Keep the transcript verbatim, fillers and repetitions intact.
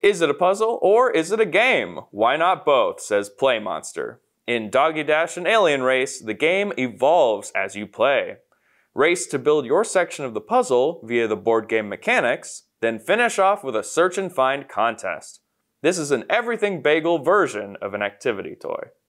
Is it a puzzle or is it a game? Why not both, says Play Monster. In Doggy Dash and Alien Race, the game evolves as you play. Race to build your section of the puzzle via the board game mechanics, then finish off with a search and find contest. This is an everything bagel version of an activity toy.